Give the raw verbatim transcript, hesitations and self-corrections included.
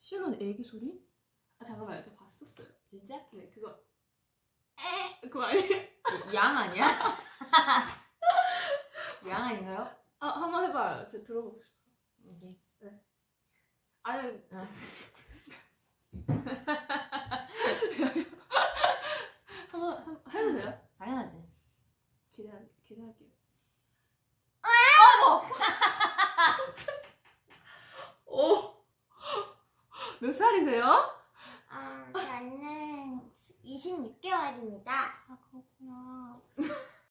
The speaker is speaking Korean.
시연 언니 애기 소리? 아 잠깐만요, 저 봤었어요. 진짜? 네, 그거 에 그거 아니에요? 양 아니야? 양 아닌가요? 아 한번 해봐요. 제가 들어보고 싶어. 오케이. 네. 아니. 어. 한번 한, 해도 돼요? 당연하지. 기대 기대할게요. 어머. 오. 몇 살이세요? 아, 저는 이십육 개월입니다. 아 그렇구나.